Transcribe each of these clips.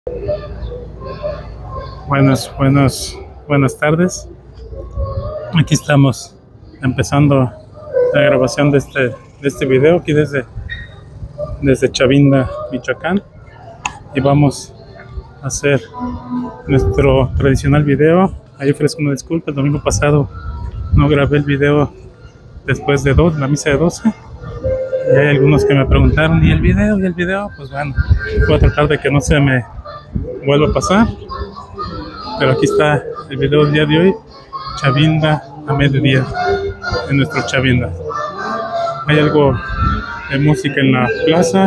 Buenas tardes. Aquí estamos empezando la grabación de este video aquí desde Chavinda, Michoacán, y vamos a hacer nuestro tradicional video. Ahí ofrezco una disculpa, el domingo pasado no grabé el video después de la misa de 12, y hay algunos que me preguntaron, ¿y el video? Pues bueno, voy a tratar de que no se me vuelva a pasar. Pero aquí está el video del día de hoy, Chavinda a mediodía, en nuestro Chavinda. Hay algo de música en la plaza,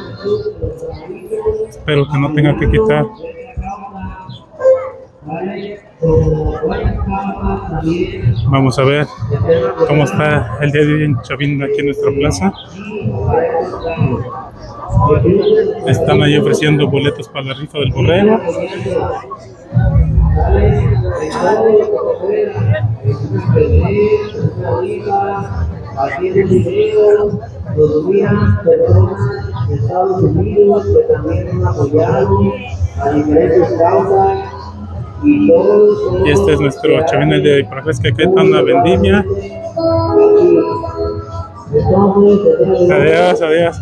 espero que no tenga que quitar. Vamos a ver cómo está el día de hoy en Chavinda, aquí en nuestra plaza. Están ahí ofreciendo boletos para la rifa del borrego. Aquí en el video, los días de Estados Unidos que también han apoyado a diferentes causas y todos. Y este es nuestro Chavinda de Parafresca, que está una vendimia. Adiós.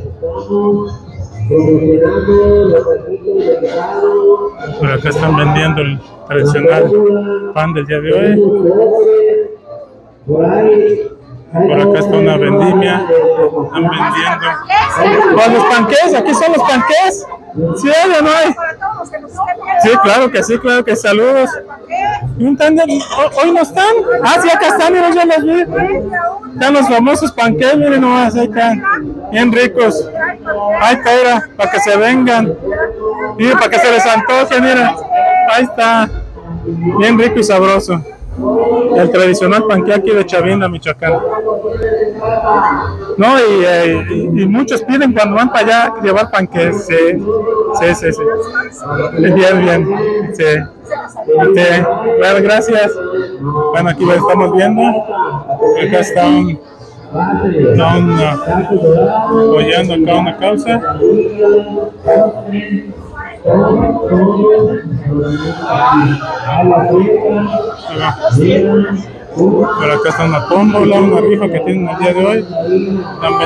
Por acá están vendiendo el tradicional pan del día de hoy. Por acá está una vendimia. Están vendiendo los panqués. Aquí son los panqués. ¿Sí hay o no hay? Sí, claro que sí, saludos. ¿Hoy no están? Ah, sí, acá están, mira, yo los vi. Están los famosos panqués, miren nomás, ahí están. Bien ricos. Ahí está, para que se vengan. Miren, para que se les antoje, mira. Ahí está. Bien rico y sabroso. El tradicional panqué aquí de Chavinda, Michoacán. No, y muchos piden cuando van para allá llevar panqués. Sí. Bien. Sí. Bueno, gracias. Bueno, aquí lo estamos viendo. Acá están apoyando acá una causa. Pero acá está una tómbola, una rifa que tienen el día de hoy. Están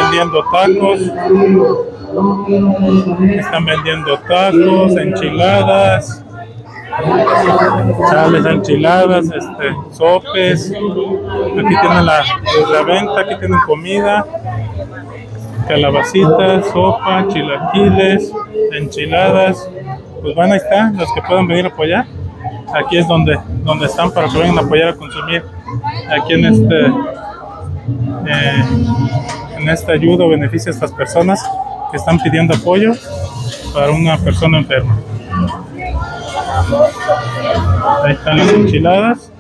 vendiendo tacos, enchiladas, chales, enchiladas, sopes. Aquí tienen la venta, aquí tienen comida, calabacitas, sopa, chilaquiles, enchiladas. Pues bueno, ahí están los que puedan venir a apoyar. Aquí es donde están para que vengan a apoyar a consumir aquí en esta ayuda o beneficio a estas personas que están pidiendo apoyo para una persona enferma. Ahí están las enchiladas.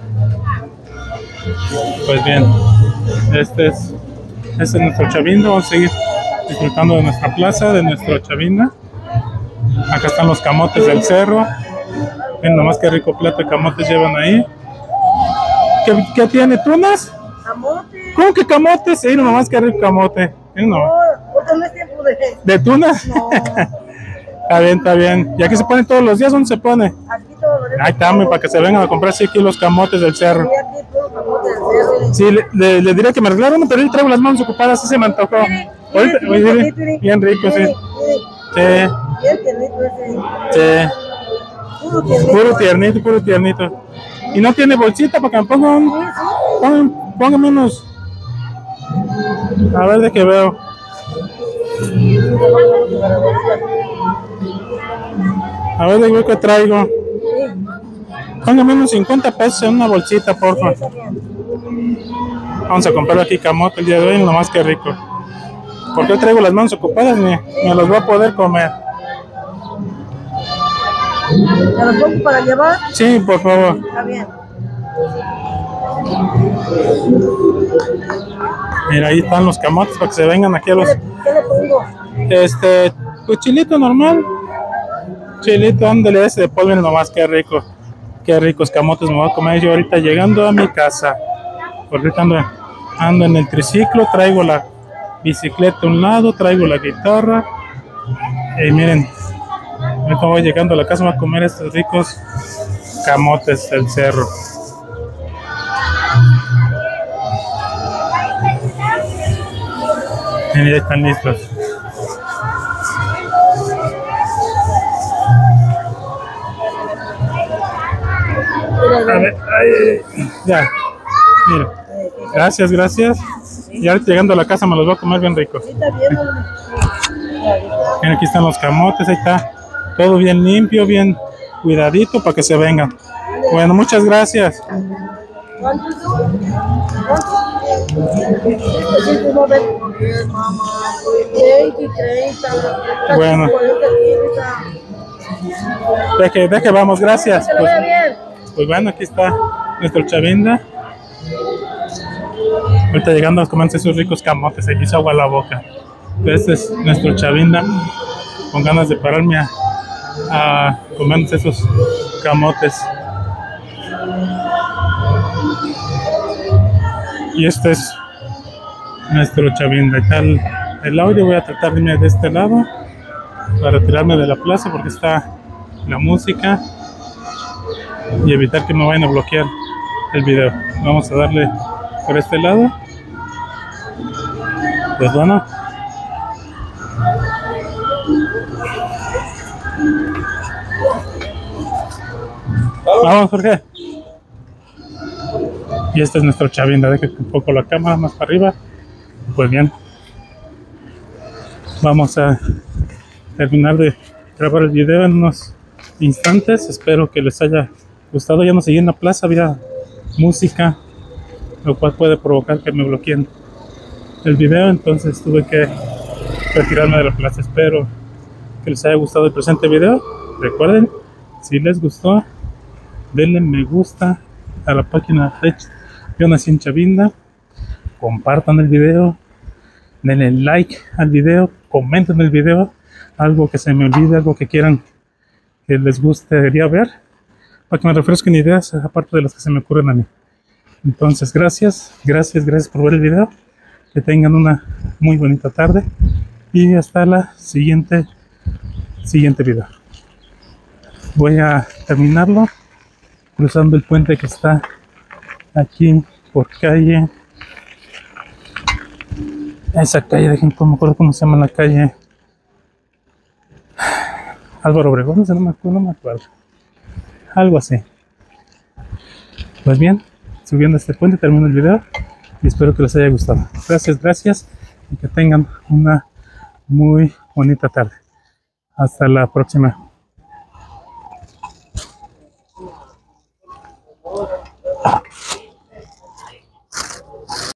Pues bien, este es nuestro Chavinda. Vamos a seguir disfrutando de nuestra plaza, de nuestro Chavinda. Acá están los camotes del cerro. Miren nomás qué rico plato de camotes llevan ahí. ¿Qué tiene? ¿Tunas? Camotes. ¿Cómo que camotes? Miren nomás qué rico camote. Miren nomás. No, porque no es tiempo ¿de tunas? No. Está bien. ¿Y aquí se ponen todos los días? ¿Dónde se pone? Aquí todos los días. Ahí está, para que se vengan a comprar 100 kilos camotes del cerro. Sí, aquí todos los camotes del cerro. Sí, le diré que me arreglaron uno, pero yo traigo las manos ocupadas, así se me antojó. Bien rico, sí. Sí. Bien tiernito ese. Sí. Puro tiernito. Y no tiene bolsita para que me pónganme unos. A ver de qué veo. A ver de qué traigo. Pónganme unos 50 pesos en una bolsita, por favor. Vamos a comprar aquí camote el día de hoy, nomás que rico. Porque yo traigo las manos ocupadas, ni los voy a poder comer. ¿Te los pongo para llevar? Sí, por favor. Está bien. Mira, ahí están los camotes para que se vengan aquí a los... ¿Qué le pongo? Pues chilito normal. Chilito, ándale ese de polvo, nomás, qué rico. Qué ricos camotes me voy a comer yo ahorita llegando a mi casa. Porque ahorita ando en el triciclo, traigo la bicicleta a un lado, traigo la guitarra. Y miren, Ahorita voy llegando a la casa, voy a comer estos ricos camotes del cerro. Y ya están listos. A ver, ya, mira. Gracias, gracias. Y ahorita llegando a la casa me los voy a comer bien ricos. Sí, está bien. Miren, aquí están los camotes, ahí está. Todo bien limpio, bien cuidadito para que se vengan. Bueno, muchas gracias. ¿Cuántos son? ¿Cuántos? 20, 30. Bueno. De que vamos, gracias. Que lo vea bien. Pues bueno, aquí está nuestro Chavinda. Ahorita llegando a comerse esos ricos camotes, se me hizo agua a la boca. Este es nuestro Chavinda, con ganas de pararme a comerse esos camotes. Y este es nuestro Chavinda. Y tal el audio, voy a tratar de irme de este lado para retirarme de la plaza porque está la música y evitar que me vayan a bloquear el video. Vamos a darle por este lado. Pues bueno, vamos, Jorge. Y este es nuestro Chavinda. Deje un poco la cámara más para arriba. Pues bien, vamos a terminar de grabar el video en unos instantes. Espero que les haya gustado. Ya no seguí en la plaza, había música, lo cual puede provocar que me bloqueen el video, entonces tuve que retirarme de la plaza. Espero que les haya gustado el presente video. Recuerden, si les gustó, denle me gusta a la página de Yo Nací en Chavinda, compartan el video, denle like al video, comenten el video, algo que se me olvide, algo que quieran que les gustaría ver, para que me refresquen ideas aparte de las que se me ocurren a mí. Entonces, gracias por ver el video. Que tengan una muy bonita tarde y hasta la siguiente video. Voy a terminarlo cruzando el puente que está aquí por calle. Esa calle, dejen, no me acuerdo cómo se llama la calle. Álvaro Obregón, no me acuerdo. Algo así. Pues bien, subiendo este puente termino el video y espero que les haya gustado. Gracias y que tengan una muy bonita tarde. Hasta la próxima.